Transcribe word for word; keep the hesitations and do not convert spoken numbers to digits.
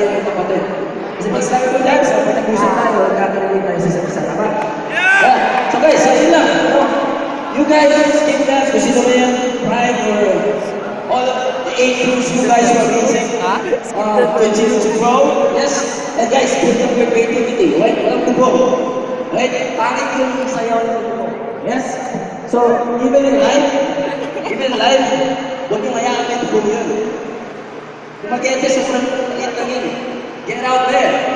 tayo ng kapatid. Kasi pag sinabi ko dyan, so pag nag-usap tayo, nagkakarinig tayo sa isa't isa, tama? Yeah! So guys, so yun lang. You, know, you guys skip dance, kung sino ba yan, Pride or all of the eight groups you guys who are amazing, uh, continue to grow. Yes? And guys, build up your creativity, right? Walang tubo. Right? Pangit yung sayaw ng tubo. Yes? So, even in life, even in life, huwag yung hayaan may tubo yun. Kung mag-ete sa front, maliit lang yun. Get out there.